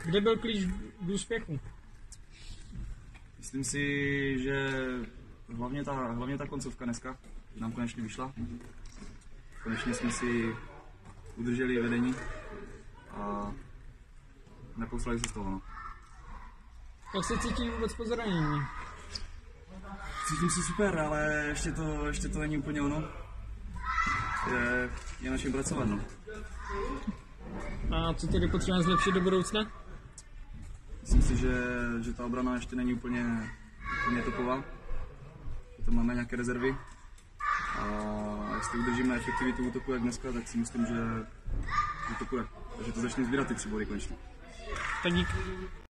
Kde byl klíč k úspěchu? Myslím si, že hlavně ta koncovka dneska nám konečně vyšla. Konečně jsme si udrželi vedení a neposlali se z toho. No. Jak se cítí vůbec po zranění? Cítím se super, ale ještě to není úplně ono. Je na čem pracovat. No. A co tedy potřebujeme zlepšit do budoucna? Myslím si, že ta obrana ještě není úplně topová. Že tam máme nějaké rezervy. A jestli udržíme efektivitu útoku jak dneska, tak si myslím, že to půjde. Takže to začne sbírat ty 3 body konečně. Tak dík.